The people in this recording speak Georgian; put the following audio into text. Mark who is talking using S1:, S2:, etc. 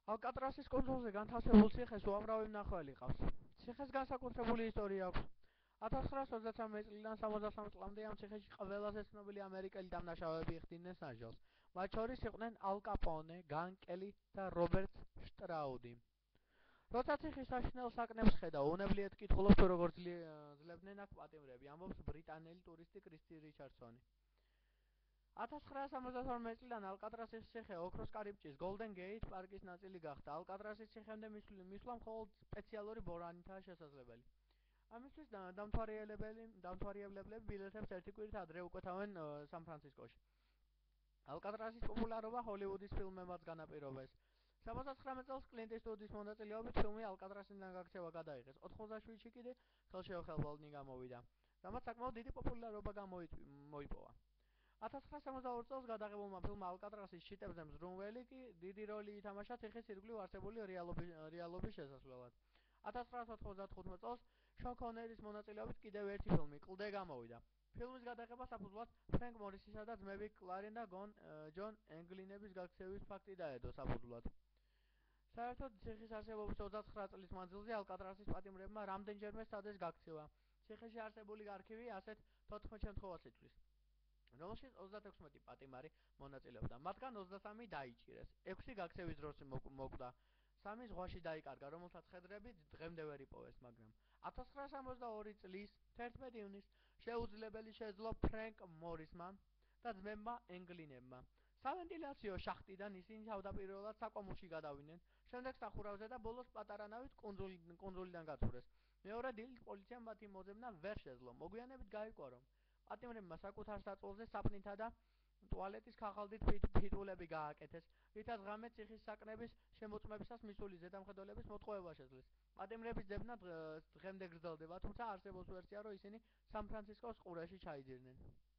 S1: ალკატრასის კუნძულზე განთავსებულ ციხეს უამრავი მნახველი ჰყავს. ციხეს განსაკუთრებული ისტორია აქვს. 1923 წლიდან 73 წლამდე ამ ციხეში ყველაზე ცნობილი ამერიკელი დამნაშავეები იხდიდნენ სასჯელს. მათ შორის იყვნენ ალ კაპონე, განკელი და რობერტ შტრაუდი. როცა ციხის საშინელ საკნებს ხედავ, უნებლიეთ კითხულობ თუ როგორ ძლებდნენ აქ პატიმრები, ამბობს ბრიტანელი ტურისტი კრისტი რიჩარდსონი. 1972 წლიდან ალკატრასის ციხე ოქროს კარიბჭის Golden Gate პარკის ნაწილი გახდა. ალკატრასის ციხემდე მისვლა მხოლოდ სპეციალური ბორანითაა შესაძლებელი. ამისთვის დამთვალიერებლები ბილეთებს ერთი კვირით ადრე უკვეთავენ სან-ფრანცისკოში. ალკატრასის პოპულარობა ჰოლივუდის ფილმებმაც განაპირობეს. 79 წელს კლინტ ისტვუდის მონაწილეობით ფილმი ალკატრასიდან გაქცევა გადაიღეს. 87-ში კიდე ხელშეუხებლად გამოვიდა, რამაც საკმაოდ დიდი პოპულარობა მოიპოვა. 1972 წელს გადაღებულმა ფილმმა ალკატრასის შიტებზე მზრუნველი კი დიდი როლი ითამაშა ციხის ირგვლივ არსებული რეალობის შესასვლელად. 1995 წელს შონ კონერის მონაწილეობით კიდევ ერთი ფილმი კლდე გამოვიდა. ფილმის გადაღება საფუძვლად ფრენკ მორისისა და ძმები კლარენ და ჯონ ენგლინების გაქცევის ფაქტი დაედო საფუძვლად. საერთოდ ციხის არსებობის 29 წლის მანძილზე ალკატრასის პატიმრებმა რამდენჯერმე სცადეს გაქცევა. ციხეში არსებული არქივი ასეთ 14 შემთხვევას იცვლის, რომელშიც 36 პატიმარი მონაწილეობდა. მათგან 23 დაიჭირეს, 6 გაქცევის დროს მოკვდა, 3 ზღვაში დაიკარგა, რომელთაც ხედრები დღემდე ვერ იპოვეს, მაგრამ 1972 წლის 11 ივნისს შეუძლებელი შეძლო ფრენკ მორისმა და ძმებმა ენგლინებმა სავენტილაციო შახტიდან ისინი თავდაპირველად საკვამულში გადავიდნენ, შემდეგ სახურავზე და ბოლოს პატარა ნავით კუნძულიდან გაწურეს. მეორე დილით პოლიციამ მათი მოძებნა ვერ შეძლო. მოგვიანებით გაირკვა, რომ პატიმრებმა საკუთარ საწოლზე საპნითა და ტუალეტის ქაღალდით ფიტულები გააკეთეს, რითაც ღამე ციხის საკნების შემოწმებისას მისული ზედამხედველების მოტყუება შეძლეს. პატიმრების ძებნა დღემდე გრძელდება, თუმცა არსებობს ვერსია, რომ ისინი სან-ფრანცისკოს ყურეში ჩაიძირნენ.